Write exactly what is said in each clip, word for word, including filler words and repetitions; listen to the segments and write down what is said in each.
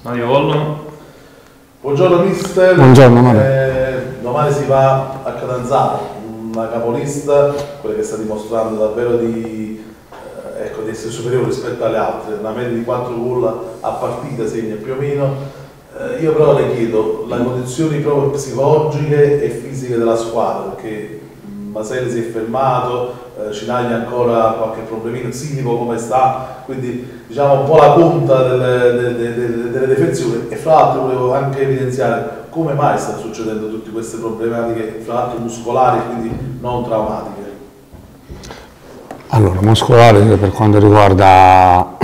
Mario Vollo. Buongiorno mister. Buongiorno Mario. Eh, domani si va a Catanzaro, una capolista, quella che sta dimostrando davvero di, eh, ecco, di essere superiore rispetto alle altre, una media di quattro gol a partita segna più o meno. Eh, io però le chiedo le condizioni proprio psicologiche e fisiche della squadra, perché Maselli si è fermato, eh, Cinaglia ancora qualche problemino, Silico come sta, quindi diciamo un po' la punta delle, delle, delle, delle difensioni. E fra l'altro volevo anche evidenziare come mai stanno succedendo tutte queste problematiche, fra l'altro muscolari, quindi non traumatiche. Allora, muscolare per quanto riguarda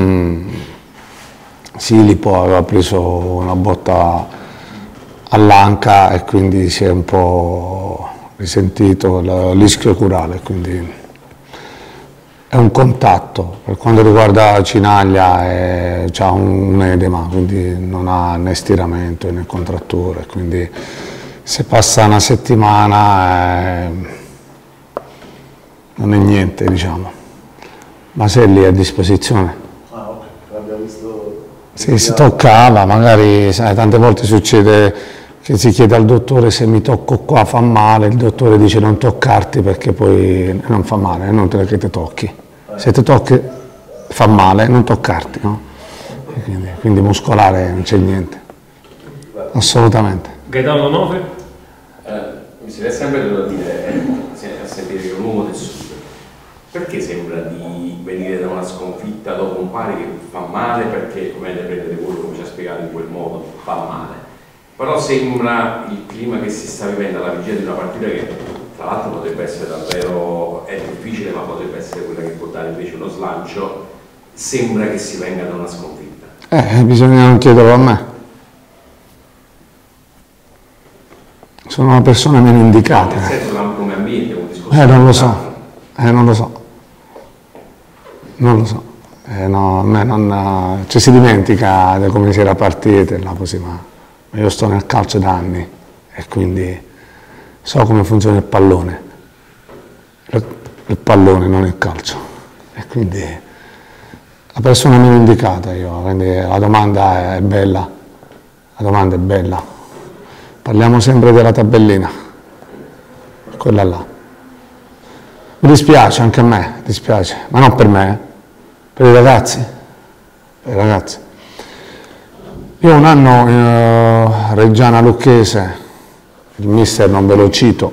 Silipo aveva preso una botta all'anca e quindi si è un po' risentito l'ischio curale, quindi è un contatto. Per quanto riguarda Cinaglia ha un edema, quindi non ha né stiramento né contratture, quindi se passa una settimana eh, non è niente, diciamo. Maselli è a disposizione. Ah, ok, l'abbiamo visto. Sì, si toccava, magari sai, tante volte succede che si chiede al dottore se mi tocco qua fa male, il dottore dice non toccarti perché poi non fa male, è inutile che ti tocchi. Se ti tocchi fa male, non toccarti, no? Quindi, quindi muscolare non c'è niente, assolutamente. Gaetano Nove? Eh, mi si è sempre da dire, eh, a sentire che è un uomo del sud, perché sembra di venire da una sconfitta dopo un pari che fa male, perché come le prendete voi, come ci ha spiegato in quel modo, fa male. Però sembra il clima che si sta vivendo alla vigilia di una partita che tra l'altro potrebbe essere davvero, è difficile, ma potrebbe essere quella che può dare invece uno slancio, sembra che si venga da una sconfitta. Eh, bisogna non chiederlo a me. Sono una persona meno indicata. No, nel senso come ambiente, un discorso. Eh, non lo so, eh, non lo so, non lo so. Eh, no, a me non, ci si dimentica di come si era partita, là così, ma io sto nel calcio da anni e quindi so come funziona il pallone, il pallone non il calcio, e quindi la persona meno indicata io, quindi la domanda è bella, la domanda è bella, parliamo sempre della tabellina, quella là. Mi dispiace, anche a me dispiace, ma non per me, eh. Per i ragazzi, per i ragazzi. Io un anno eh, Reggiana Lucchese, il mister non ve lo cito,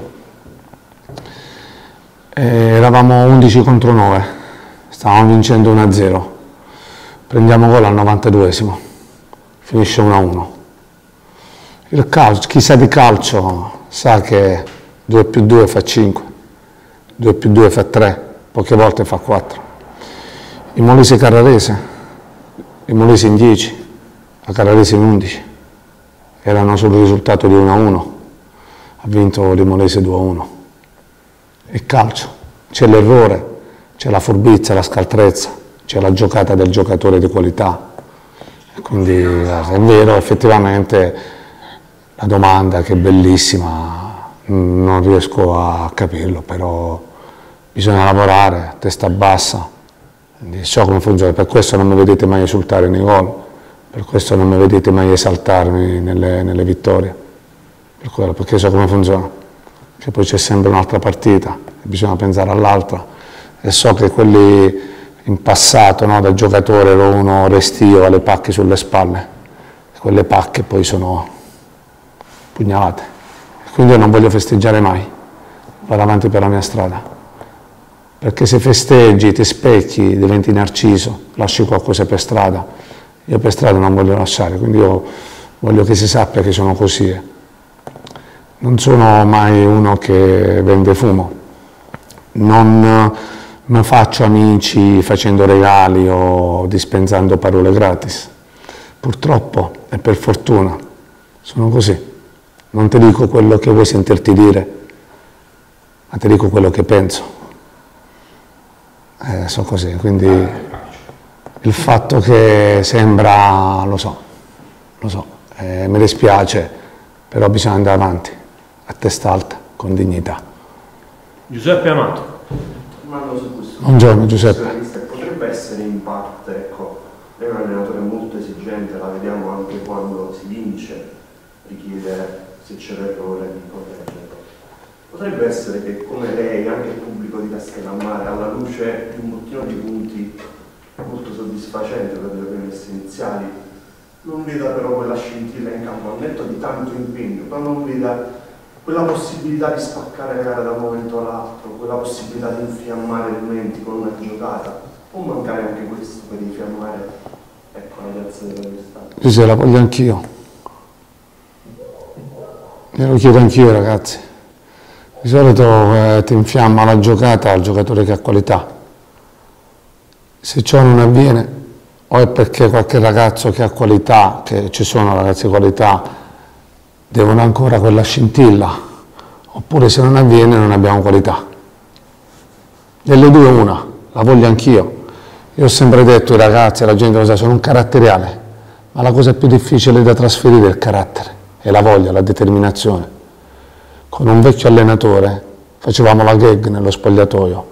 e eravamo undici contro nove, stavamo vincendo uno a zero, prendiamo gol al novantaduesimo, finisce uno a uno. Il calcio, chi sa di calcio sa che due più due fa cinque, due più due fa tre, poche volte fa quattro. Il Molise Carrarese, il Molise in dieci, la Carrarese in undici, erano sul risultato di uno a uno, ha vinto Limolese due a uno. Il calcio, c'è l'errore, c'è la furbizia, la scaltrezza, c'è la giocata del giocatore di qualità. E quindi è vero, effettivamente la domanda che è bellissima, non riesco a capirlo, però bisogna lavorare a testa bassa, quindi so come funziona, per questo non mi vedete mai esultare nei gol, per questo non mi vedete mai esaltarmi nelle, nelle vittorie, per quello, perché so come funziona, che poi c'è sempre un'altra partita, bisogna pensare all'altra, e so che quelli in passato, no, da giocatore ero uno restio, alle pacche sulle spalle, e quelle pacche poi sono pugnalate, quindi io non voglio festeggiare mai, vado avanti per la mia strada. Perché se festeggi, ti specchi, diventi narciso, lasci qualcosa per strada. Io per strada non voglio lasciare, quindi io voglio che si sappia che sono così. Non sono mai uno che vende fumo, non mi faccio amici facendo regali o dispensando parole gratis. Purtroppo e per fortuna sono così. Non ti dico quello che vuoi sentirti dire, ma ti dico quello che penso. Eh, sono così, quindi il fatto che sembra, lo so, lo so, eh, mi dispiace, però bisogna andare avanti, a testa alta, con dignità. Giuseppe Amato. Su questo. Buongiorno Giuseppe. Potrebbe essere in parte, ecco, Lei è un allenatore molto esigente, la vediamo anche quando si vince, richiede, se c'è l'errore, di correggere. Potrebbe essere che come lei, anche il pubblico di Castellammare, alla luce di un bottino di punti molto soddisfacente per le premesse iniziali, non veda però quella scintilla in campo, al netto di tanto impegno, però non veda quella possibilità di spaccare le gare da un momento all'altro, quella possibilità di infiammare il menti con una giocata. Può mancare anche questo per infiammare, ecco, la piazza dell'università? Io se la voglio anch'io. Me lo chiedo anch'io, ragazzi. Di solito eh, ti infiamma la giocata al giocatore che ha qualità. Se ciò non avviene, o è perché qualche ragazzo che ha qualità, che ci sono ragazzi di qualità, devono ancora quella scintilla, oppure se non avviene non abbiamo qualità. Delle due una, la voglio anch'io. Io ho sempre detto ai ragazzi, alla gente lo sa, sono un caratteriale, ma la cosa più difficile da trasferire è il carattere, è la voglia, la determinazione. Con un vecchio allenatore facevamo la gag nello spogliatoio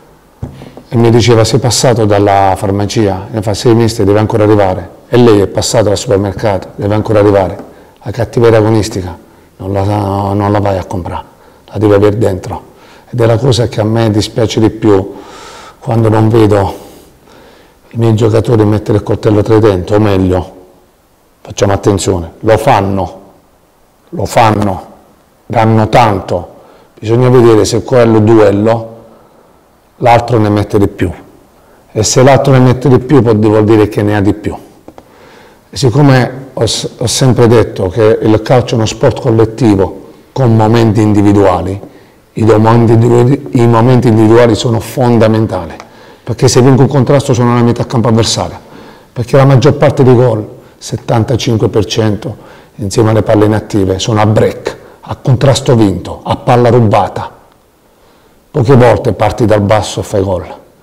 e mi diceva: sei passato dalla farmacia, ne fa sei mesi, deve ancora arrivare, e lei è passata al supermercato, deve ancora arrivare. La cattiveria agonistica non la, non la vai a comprare, la devi avere dentro, ed è la cosa che a me dispiace di più quando non vedo i miei giocatori mettere il coltello tra i denti, o meglio, facciamo attenzione, lo fanno, lo fanno, danno tanto, bisogna vedere se quello duello l'altro ne mette di più, e se l'altro ne mette di più vuol dire che ne ha di più. E siccome ho, ho sempre detto che il calcio è uno sport collettivo con momenti individuali, i momenti individuali, i momenti individuali sono fondamentali, perché se vinco un contrasto sono nella metà campo avversaria, perché la maggior parte dei gol, settantacinque per cento, insieme alle palle inattive, sono a break, a contrasto vinto, a palla rubata. Poche volte parti dal basso e fai gol.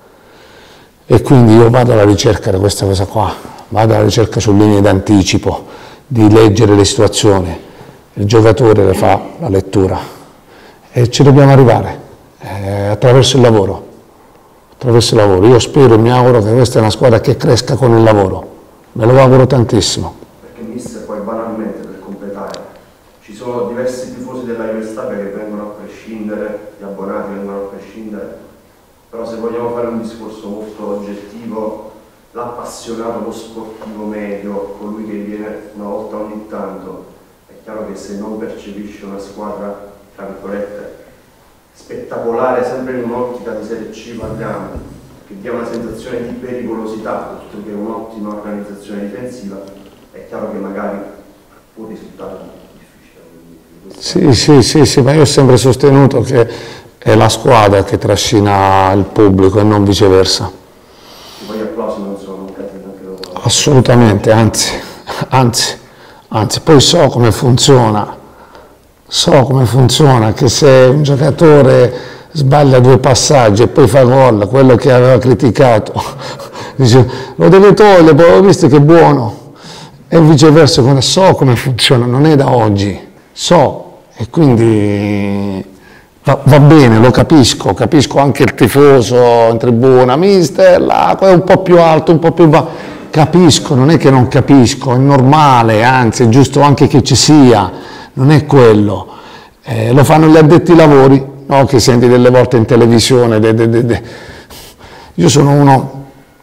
E quindi io vado alla ricerca di questa cosa qua, vado alla ricerca su linee d'anticipo, di leggere le situazioni, il giocatore le fa la lettura e ci dobbiamo arrivare eh, attraverso il lavoro, attraverso il lavoro. Io spero e mi auguro che questa è una squadra che cresca con il lavoro, me lo auguro tantissimo. Perché mister, poi banalmente per completare, ci sono diversi tifosi della Juventus che vengono a prescindere, gli abbonati vengono a prescindere, però se vogliamo fare un discorso molto oggettivo, l'appassionato, lo sportivo medio, colui che viene una volta ogni tanto, è chiaro che se non percepisce una squadra, tra virgolette, spettacolare, sempre in un'ottica di Serie C parliamo, che dia una sensazione di pericolosità, oltre che un'ottima organizzazione difensiva, è chiaro che magari può risultare difficile. Sì, sì, sì, sì, ma io ho sempre sostenuto che è la squadra che trascina il pubblico e non viceversa. Poi gli applausi non sono mancati neanche dopo. Assolutamente, anzi, anzi, anzi, poi so come funziona, so come funziona, che se un giocatore sbaglia due passaggi e poi fa gol, quello che aveva criticato, dice lo deve togliere, poi ho visto che è buono, e viceversa, so come funziona, non è da oggi, so, e quindi va, va bene, lo capisco, capisco anche il tifoso in tribuna, mister, là, è un po' più alto, un po' più basso, capisco, non è che non capisco, è normale, anzi è giusto anche che ci sia, non è quello, eh, lo fanno gli addetti ai lavori, no? Che senti delle volte in televisione, de, de, de, de. Io sono uno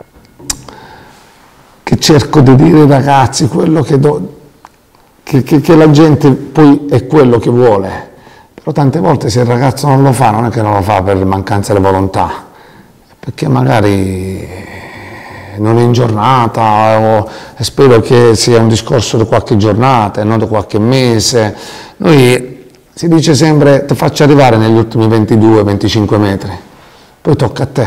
che cerco di dire ai ragazzi quello che, do, che, che, che la gente poi è quello che vuole, però tante volte se il ragazzo non lo fa, non è che non lo fa per mancanza di volontà, perché magari non è in giornata, o, e spero che sia un discorso di qualche giornata e non di qualche mese. Noi si dice sempre ti faccio arrivare negli ultimi ventidue venticinque metri, poi tocca a te,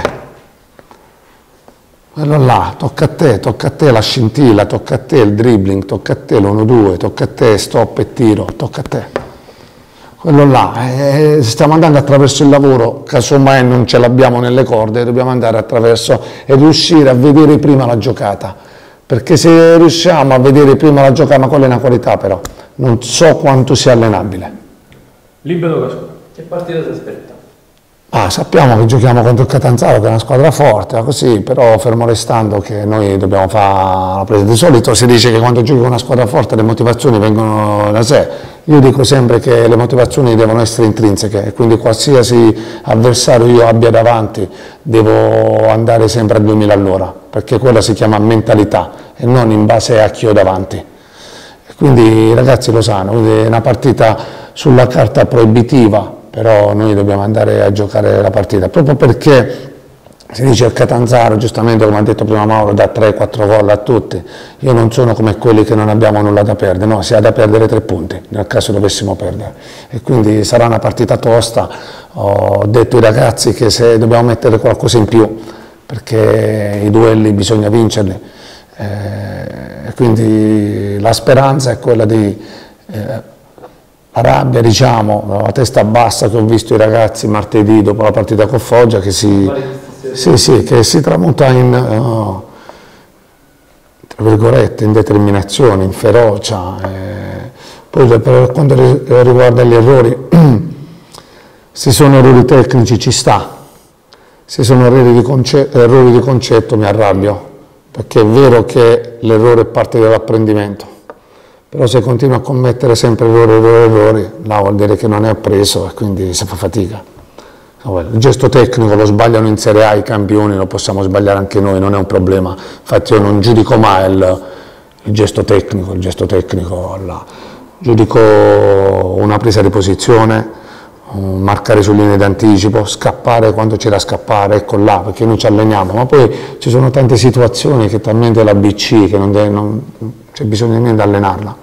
quello là, tocca a te, tocca a te la scintilla, tocca a te il dribbling, tocca a te l'uno due, tocca a te stop e tiro, tocca a te. Quello là, eh, stiamo andando attraverso il lavoro, casomai non ce l'abbiamo nelle corde, dobbiamo andare attraverso e riuscire a vedere prima la giocata, perché se riusciamo a vedere prima la giocata, ma quella è una qualità però, non so quanto sia allenabile. Libero Gascone. Che partita si aspetta? Ah, sappiamo che giochiamo contro il Catanzaro, che è una squadra forte, così, però fermo restando che noi dobbiamo fare la presa. Di solito si dice che quando giochi con una squadra forte le motivazioni vengono da sé. Io dico sempre che le motivazioni devono essere intrinseche e quindi qualsiasi avversario io abbia davanti devo andare sempre a duemila all'ora, perché quella si chiama mentalità e non in base a chi ho davanti. E quindi i ragazzi lo sanno, quindi è una partita sulla carta proibitiva, però noi dobbiamo andare a giocare la partita, proprio perché si dice il Catanzaro, giustamente come ha detto prima Mauro, dà tre quattro gol a tutti. Io non sono come quelli che non abbiamo nulla da perdere, no, si ha da perdere tre punti nel caso dovessimo perdere, e quindi sarà una partita tosta. Ho detto ai ragazzi che se dobbiamo mettere qualcosa in più, perché i duelli bisogna vincerli, e quindi la speranza è quella di eh, la rabbia, diciamo, la testa bassa che ho visto i ragazzi martedì dopo la partita con Foggia, che si, sì, sì, che si tramuta in, uh, tra virgolette, in determinazione, in ferocia. Eh. Poi per quanto riguarda gli errori, se sono errori tecnici ci sta, se sono errori di, conce errori di concetto mi arrabbio, perché è vero che l'errore è parte dell'apprendimento. Però se continua a commettere sempre errori, errori, errori, là vuol dire che non è appreso e quindi si fa fatica. Il gesto tecnico lo sbagliano in Serie A i campioni, lo possiamo sbagliare anche noi, non è un problema. Infatti io non giudico mai il, il gesto tecnico, il gesto tecnico là. Giudico una presa di posizione, marcare su linee d'anticipo, scappare quando c'è da scappare, ecco là, perché noi ci alleniamo, ma poi ci sono tante situazioni che talmente la B C che non, deve, non c'è bisogno di niente allenarla.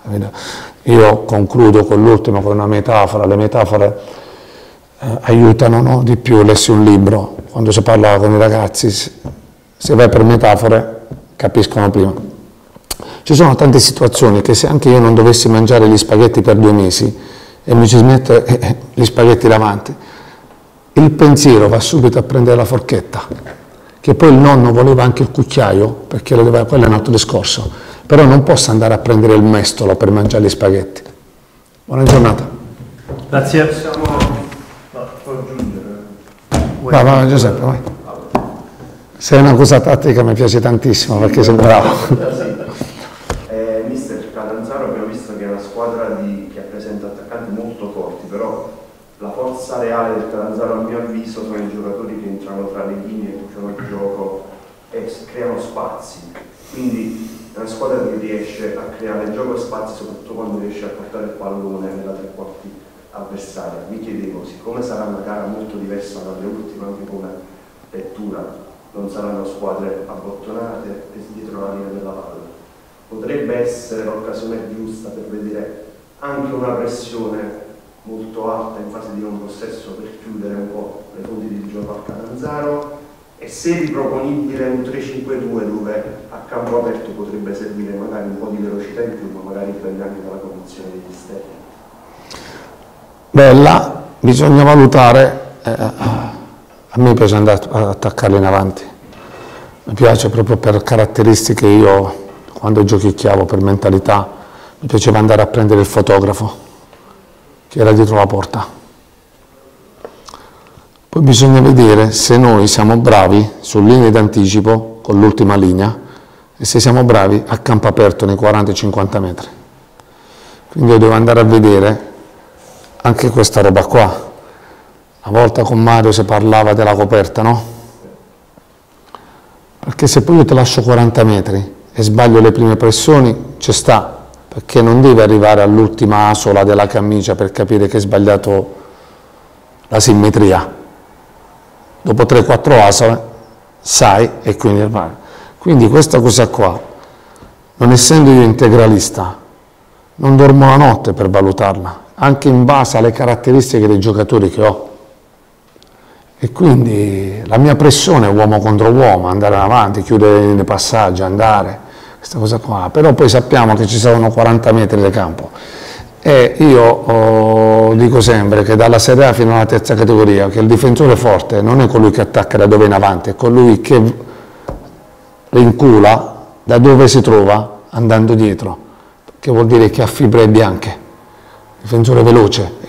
Io concludo con l'ultimo, con una metafora. Le metafore eh, aiutano, no? Di più. Lessi un libro, quando si parla con i ragazzi, se vai per metafore capiscono prima. Ci sono tante situazioni che se anche io non dovessi mangiare gli spaghetti per due mesi e mi ci mette eh, gli spaghetti davanti, il pensiero va subito a prendere la forchetta, che poi il nonno voleva anche il cucchiaio, perché lo doveva, quello è un altro discorso. Però non posso andare a prendere il mestolo per mangiare gli spaghetti. Buona giornata. Grazie. Possiamo aggiungere? Va, va Giuseppe, vai. Se è una cosa tattica mi piace tantissimo perché sei bravo. eh, mister Catanzaro abbiamo visto che è una squadra di, che presenta attaccanti molto forti, però la forza reale del Catanzaro a mio avviso sono i giocatori che entrano tra le linee, facciano il gioco e creano spazi. Quindi è una squadra che riesce a creare gioco e spazi soprattutto quando riesce a portare il pallone nella tre quarti avversaria. Mi chiedevo, siccome sarà una gara molto diversa dalle ultime anche come lettura, non saranno squadre abbottonate e dietro la linea della palla, potrebbe essere l'occasione giusta per vedere anche una pressione molto alta in fase di non possesso per chiudere un po' le fonti di gioco al Catanzaro. E se riproponibile un tre cinque due dove a campo aperto potrebbe servire magari un po' di velocità in più, ma magari dipende anche dalla condizione degli esterni. Beh, là bisogna valutare, eh, a me piace andare a attaccarli in avanti, mi piace proprio per caratteristiche. Io quando giochicchiavo per mentalità mi piaceva andare a prendere il fotografo che era dietro la porta. Poi bisogna vedere se noi siamo bravi su linee d'anticipo con l'ultima linea e se siamo bravi a campo aperto nei quaranta cinquanta metri. Quindi io devo andare a vedere anche questa roba qua. Una volta con Mario si parlava della coperta, no? Perché se poi io ti lascio quaranta metri e sbaglio le prime pressioni, ci sta, perché non devi arrivare all'ultima asola della camicia per capire che hai sbagliato la simmetria. Dopo tre quattro asole sai e quindi vai. Quindi questa cosa qua, non essendo io integralista, non dormo la notte per valutarla, anche in base alle caratteristiche dei giocatori che ho. E quindi la mia pressione è uomo contro uomo, andare avanti, chiudere nei passaggi, andare, questa cosa qua. Però poi sappiamo che ci saranno quaranta metri di campo. E io oh, dico sempre che dalla Serie A fino alla terza categoria che il difensore forte non è colui che attacca da dove in avanti, è colui che rincula da dove si trova andando dietro, che vuol dire che ha fibre bianche, difensore veloce,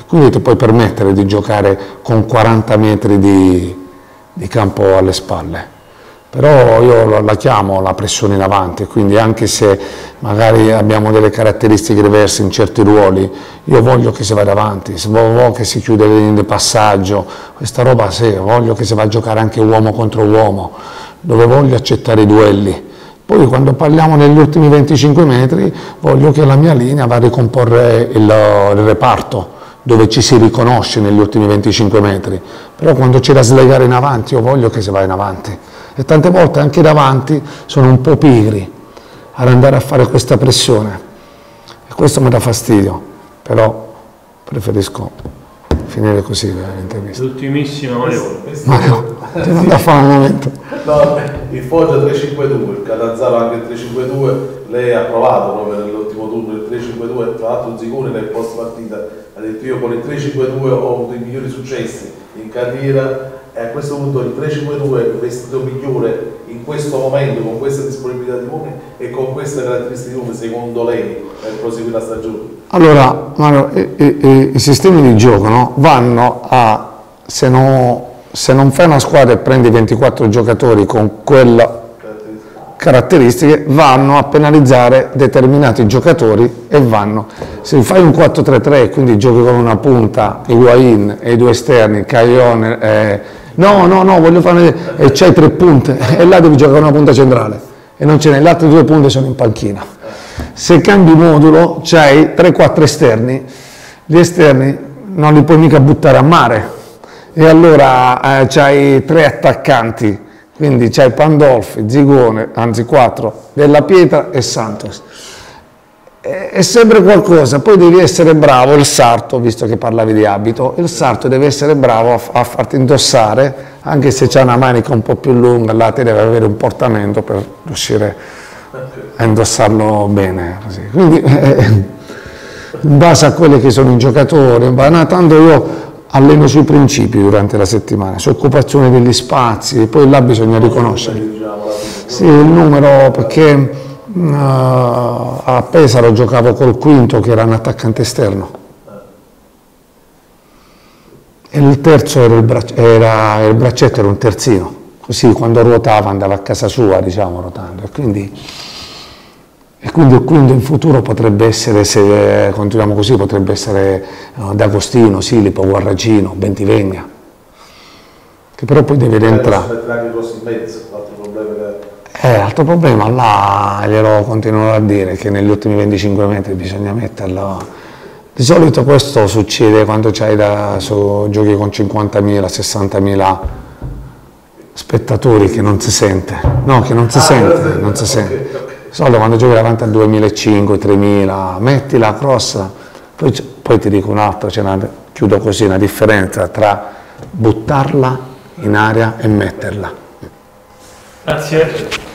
quindi ti puoi permettere di giocare con quaranta metri di, di campo alle spalle. Però io la chiamo la pressione in avanti, quindi anche se magari abbiamo delle caratteristiche diverse in certi ruoli, io voglio che si vada avanti, voglio che si chiude le linee di passaggio, questa roba sì, voglio che si va a giocare anche uomo contro uomo, dove voglio accettare i duelli. Poi quando parliamo negli ultimi venticinque metri, voglio che la mia linea va a ricomporre il, il reparto, dove ci si riconosce negli ultimi venticinque metri, però quando c'è da slegare in avanti, io voglio che si va in avanti. E tante volte anche davanti sono un po' pigri ad andare a fare questa pressione e questo mi dà fastidio, però preferisco finire così l'intervista. L'ultimissima Mario. Mario, ti mando a fare un momento. No, il Foggia tre cinque due, il Catanzaro anche il tre cinque due, lei ha provato proprio nell'ultimo turno il tre cinque due, tra l'altro Zicone nel post partita ha detto io con il tre cinque due ho avuto i migliori successi in carriera. E a questo punto il tre cinque due è il vestito migliore in questo momento, con questa disponibilità di uomini e con queste caratteristiche di uomini, secondo lei, per proseguire la stagione? Allora, Mario, i, i, i sistemi di gioco, no, vanno a, se, no, se non fai una squadra e prendi ventiquattro giocatori con quelle caratteristiche, vanno a penalizzare determinati giocatori e vanno. Se fai un quattro tre tre, quindi giochi con una punta, Higuaín e i due esterni, Caione, eh, no, no, no, voglio fare, e c'hai tre punte, e là devi giocare una punta centrale, e non ce n'è, le altre due punte sono in panchina. Se cambi modulo, c'hai tre quattro esterni, gli esterni non li puoi mica buttare a mare, e allora eh, c'hai tre attaccanti, quindi c'hai Pandolfi, Zigone, anzi quattro, Della Pietra e Santos. È, è sempre qualcosa, poi devi essere bravo, il sarto, visto che parlavi di abito, il sarto deve essere bravo a, a farti indossare, anche se c'è una manica un po' più lunga, là ti deve avere un portamento per riuscire a indossarlo bene. Così. Quindi eh, in base a quelli che sono i giocatori, tanto io alleno sui principi durante la settimana, su occupazione degli spazi, poi là bisogna riconoscere. Sì, il numero, perché uh, a Pesaro giocavo col quinto che era un attaccante esterno e il terzo era il, brac era, il braccetto, era un terzino, così quando ruotava andava a casa sua, diciamo, ruotando, e quindi, e quindi il quinto in futuro potrebbe essere, se continuiamo così, potrebbe essere uh, D'Agostino, Silipo, Guarragino, Bentivegna, che però poi deve rientrare. Eh, altro problema, là glielo continuerò a dire, che negli ultimi venticinque metri bisogna metterlo. Di solito questo succede quando c'hai da, so, giochi con cinquantamila, sessantamila spettatori che non si sente, no, che non si ah, sente, non si sente. Di solito quando giochi davanti a duemilacinquecento, tremila, metti la cross, poi, poi ti dico un'altra, chiudo così, una differenza tra buttarla in aria e metterla. Grazie.